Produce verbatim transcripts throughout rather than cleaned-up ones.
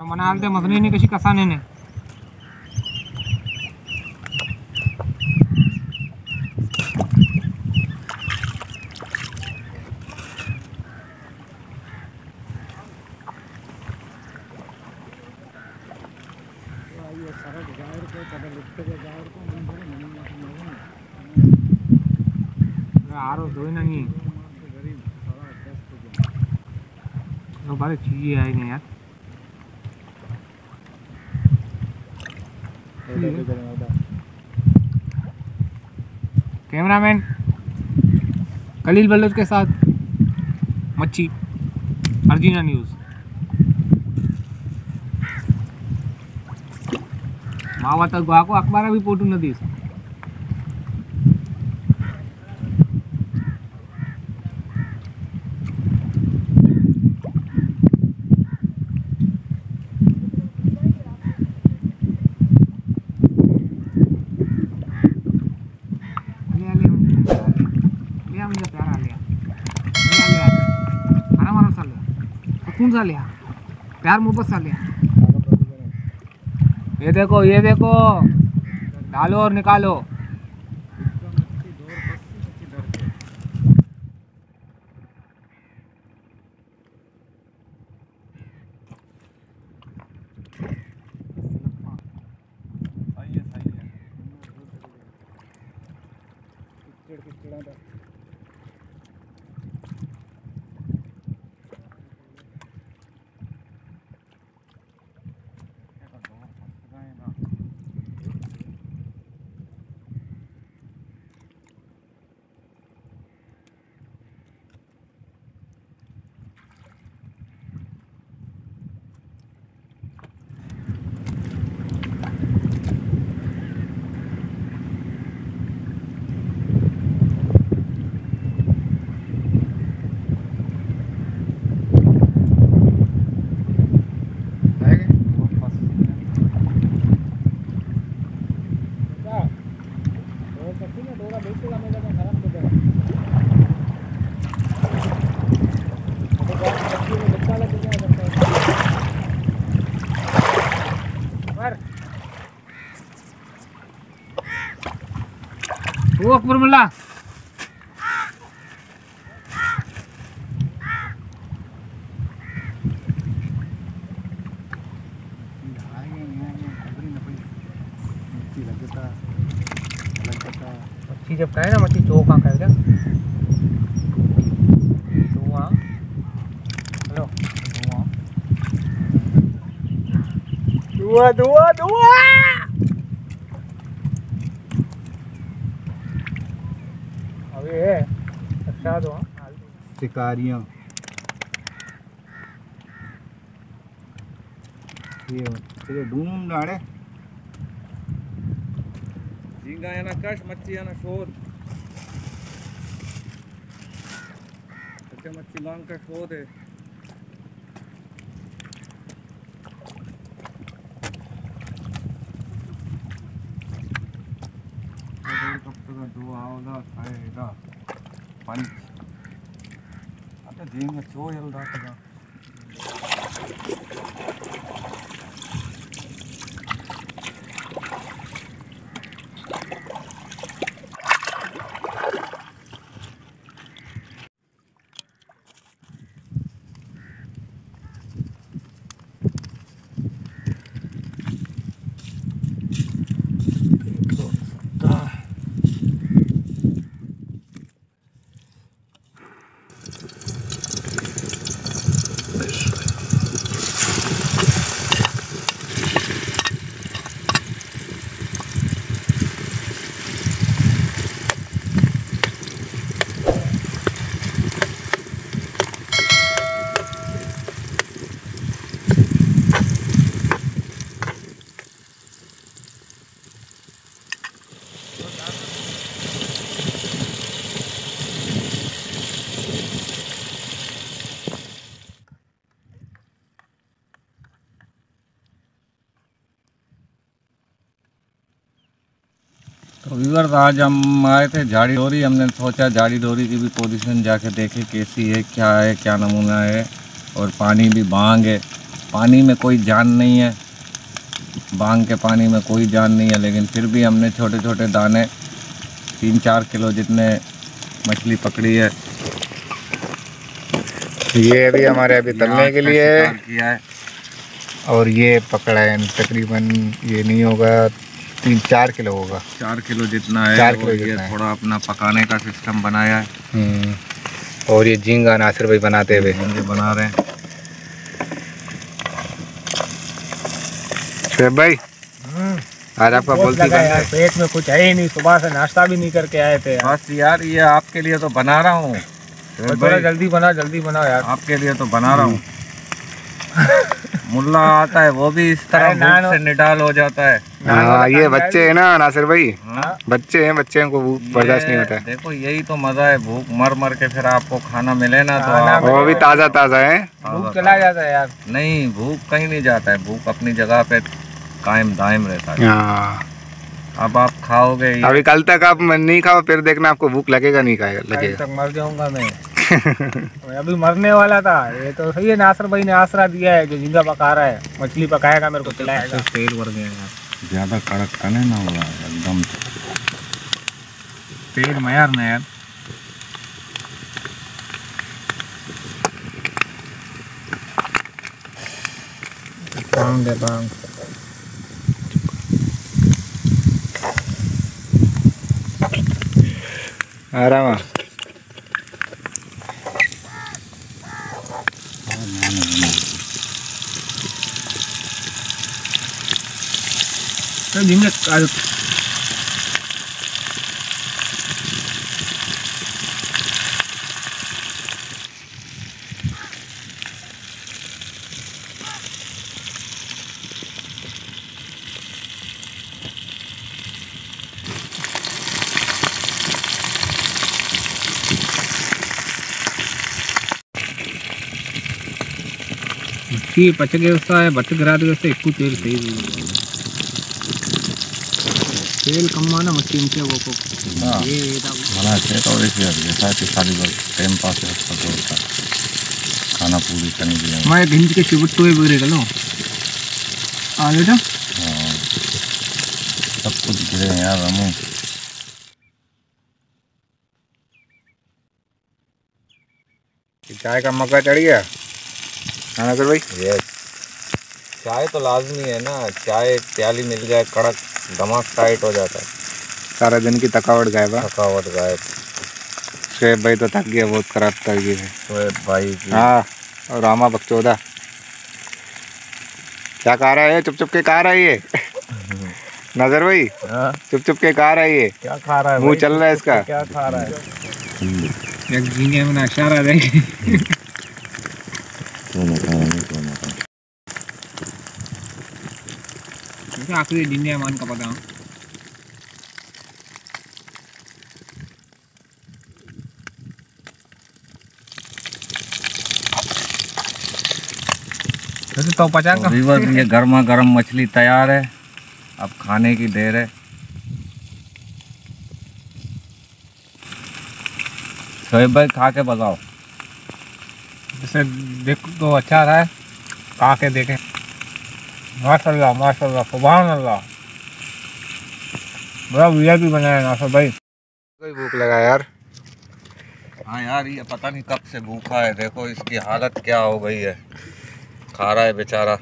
म्हणाल ते मधलीने कशी कसाने ने आरो दो नहीं तो बारे चाहिए आई नहीं यार कैमरामैन कलील बलोच के साथ मच्छी अर्जिना न्यूज़ मावा तक गुआ को अखबार भी पोटू नदी लिया प्यार मोहब्बत सा लिया ये देखो ये देखो डालो और निकालो वो अकबर मुल्ला मच्छी जब खाए ना मच्छी चो कहाँ खाएगा धुआं हेलो धुआं धुआं धुआं अभी है अच्छा दो शिकारियाँ ये चलिए ढूंढ डाले झींगा है ना कश मच्छी है ना शोध अच्छा मच्छी लांग का शोध है दो आवला खाएगा पानी आता झींगा चो हेल्दा का तो व्यूअर्स आज हम आए थे झाड़ी डोरी। हमने सोचा झाड़ी डोरी की भी पोजीशन जाके देखे कैसी है, क्या है, क्या नमूना है। और पानी भी भांग है, पानी में कोई जान नहीं है, बांग के पानी में कोई जान नहीं है, लेकिन फिर भी हमने छोटे छोटे दाने तीन चार किलो जितने मछली पकड़ी है। ये भी हमारे अभी तलने के लिए है किया है। और ये पकड़ा है तकरीबन, ये नहीं होगा तीन चार किलो होगा, चार किलो जितना है। चार किलो और जितना ये है। थोड़ा अपना पकाने का सिस्टम बनाया है। हम्म, और ये झींगा नासिर भाई बनाते हुए झींगे बना रहे हैं। शेख भाई आज आपका बोलती यार पेट में कुछ है ही नहीं, सुबह से नाश्ता भी नहीं करके आए थे यार। बस यार ये आपके लिए तो बना रहा हूँ, तो थोड़ा जल्दी बना, जल्दी बनाओ यार। आपके लिए तो बना रहा हूँ। मुल्ला आता है वो भी इस तरह अरे नान भूख से निडाल हो जाता है। हाँ ये बच्चे हैं ना नासिर भाई, हाँ? बच्चे हैं, बच्चे को भूख बर्दाश्त नहीं होता है। देखो यही तो मजा है, भूख मर मर के फिर आपको खाना मिले ना तो खाना आप वो भी ताज़ा ताज़ा है। भूख चला जाता है यार। नहीं, भूख कहीं नहीं जाता है, भूख अपनी जगह पे कायम दायम रहता है। हाँ अब आप खाओगे ये- अभी कल तक आप नहीं खाओ, फिर देखना आपको भूख लगेगा नहीं खाएगा कल लगेगा। तक मर जाऊंगा मैं। मैं अभी मरने वाला था। ये तो सही है, नासिर भाई ने आसरा दिया है, जो झींगा पका रहा है, मछली पकाएगा, मेरे को खिलाएगा। तेल भर गया यार, ज्यादा कड़क करने ना होगा एकदम तेल मयार ना यार। बांग दे बांग। आराम तो झींगे आज मच्छी पचके वस्ता है, बट गिराते वस्ते ఎక్కువ तेल सही तेल कम ना मच्छी इंचे वो को हाँ। ये ఏదా बना के तो ऐसे जैसा कि खाली बस टाइम पास होता होता खाना पूरी करने के लिए। मैं गिंज के चिबुट्टू ही बोले गलो आ बेटा हाँ, सब कुछ गिरे हैं यार रामू। चाय का मौका चढ़ गया नासिर भाई। ये चाय तो लाजमी है ना, चाय प्याली मिल जाए कड़क, दिमाग टाइट हो जाता है, सारा दिन की थकावट गायब है। थकावट गायब। शेख भाई तो थक गया बहुत खराब तरीके से। शोएब भाई की हाँ और रामा बकचोदा क्या खा रहा है, चुप चुप के खा रहा है ये नासिर भाई, हाँ, चुप चुप के खा रहा है ये, क्या खा रहा है मुंह भाई? चल रहा है इसका। क्या खा रहा है? एक झींगे में इशारा दे आखिरी झींगे मान का पता तो पचाएगा। व्यूअर्स ये गर्मा गर्म मछली तैयार है, अब खाने की देर है। शोएब भाई खा के बताओ। जैसे देख तो अच्छा रहा है, खा के देखें। माशाल्लाह माशाल्लाह सुभान अल्लाह, बड़ा वीआईपी बनाया नासिर भाई। कोई भूख लगा यार। हाँ यार ये पता नहीं कब से भूखा है, देखो इसकी हालत क्या हो गई है, खा रहा है बेचारा।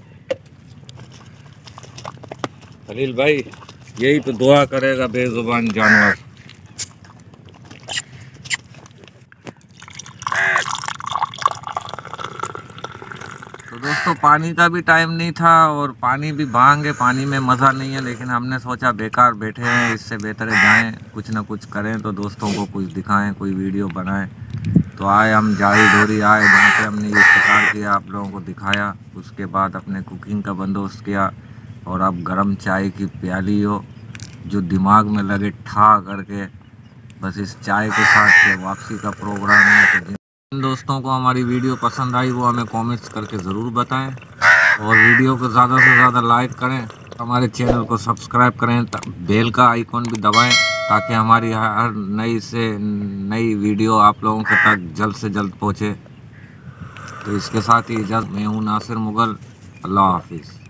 खलील भाई यही तो दुआ करेगा बेजुबान जानवर। तो दोस्तों पानी का भी टाइम नहीं था और पानी भी भांग है, पानी में मज़ा नहीं है, लेकिन हमने सोचा बेकार बैठे हैं, इससे बेहतर है जाएं कुछ ना कुछ करें, तो दोस्तों को कुछ दिखाएं, कोई वीडियो बनाएं। तो आए हम जारी डोरी आए, जहाँ पे हमने ये शिकार किया, आप लोगों को दिखाया, उसके बाद अपने कुकिंग का बंदोबस्त किया। और अब गर्म चाय की प्याली हो जो दिमाग में लगे ठा करके, बस इस चाय के साथ के वापसी का प्रोग्राम है। तो जिन दोस्तों को हमारी वीडियो पसंद आई वो हमें कमेंट्स करके ज़रूर बताएं और वीडियो को ज़्यादा से ज़्यादा लाइक करें, हमारे चैनल को सब्सक्राइब करें, बेल का आइकॉन भी दबाएं ताकि हमारी हर नई से नई वीडियो आप लोगों के तक जल्द से जल्द पहुँचे। तो इसके साथ ही इजाज़त, मैं हूँ नासिर मुगल। अल्लाह हाफिज़।